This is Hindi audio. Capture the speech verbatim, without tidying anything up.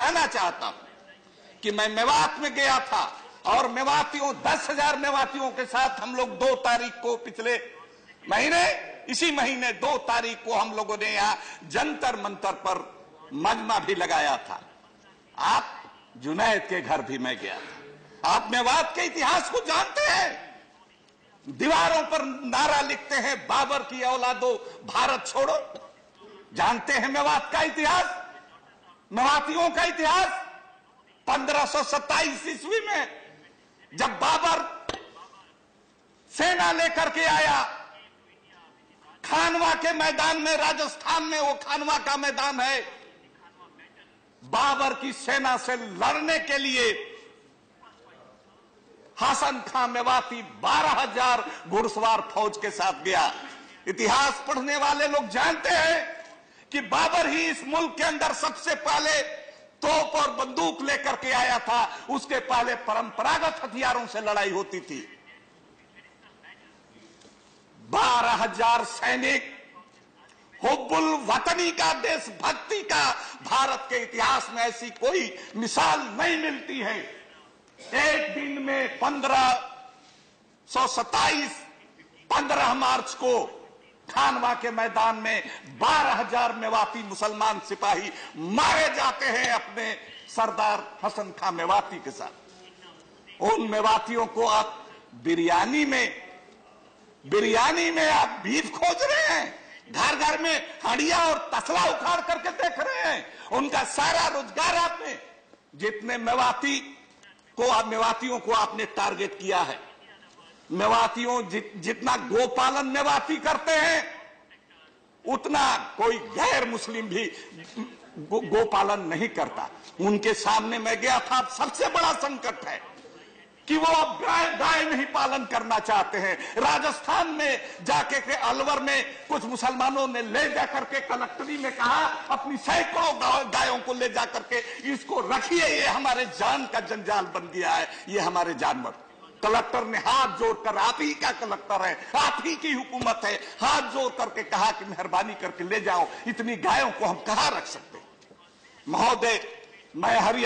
दिखाना चाहता हूं कि मैं मेवात में गया था और मेवातियों दस हजार मेवातियों के साथ हम लोग दो तारीख को पिछले महीने इसी महीने दो तारीख को हम लोगों ने यहां जंतर मंतर पर मजमा भी लगाया था। आप जुनैद के घर भी मैं गया था। आप मेवात के इतिहास को जानते हैं। दीवारों पर नारा लिखते हैं बाबर की औलादो भारत छोड़ो। जानते हैं मेवात का इतिहास, मेवातियों का इतिहास। पंद्रह सौ सत्ताईस ईस्वी में जब बाबर सेना लेकर के आया खानवा के मैदान में, राजस्थान में वो खानवा का मैदान है, बाबर की सेना से लड़ने के लिए हसन खां मेवाती बारह हजार घुड़सवार फौज के साथ गया। इतिहास पढ़ने वाले लोग जानते हैं कि बाबर ही इस मुल्क के अंदर सबसे पहले तोप और बंदूक लेकर के आया था। उसके पहले परंपरागत हथियारों से लड़ाई होती थी। बारह हजार सैनिक, हुब्बुल वतनी का, देशभक्ति का भारत के इतिहास में ऐसी कोई मिसाल नहीं मिलती है। एक दिन में पंद्रह सौ सत्ताईस पंद्रह मार्च को खानवा के मैदान में बारह हजार मेवाती मुसलमान सिपाही मारे जाते हैं अपने सरदार हसन खां मेवाती के साथ। उन मेवातियों को आप बिरयानी में बिरयानी में आप बीफ खोज रहे हैं, घर घर में हंडिया और तसला उखाड़ करके देख रहे हैं। उनका सारा रोजगार आपने, जितने मेवाती को आप मेवातियों को आपने टारगेट किया है, मेवातियों जि, जितना गोपालन मेवाती करते हैं उतना कोई गैर मुस्लिम भी गो, गोपालन नहीं करता। उनके सामने मैं गया था। सबसे बड़ा संकट है कि वो अब गाय गाय नहीं पालन करना चाहते हैं। राजस्थान में जाके के अलवर में कुछ मुसलमानों ने ले जाकर के कलेक्टरी में कहा अपनी सैकड़ों गायों को ले जाकर के इसको रखिए, ये हमारे जान का जंजाल बन गया है, ये हमारे जानवर। कलेक्टर ने हाथ जोड़कर, आप ही का कलेक्टर है, आप ही की हुकूमत है, हाथ जोड़ करके कहा कि मेहरबानी करके ले जाओ, इतनी गायों को हम कहां रख सकते। महोदय, मैं हरियाणा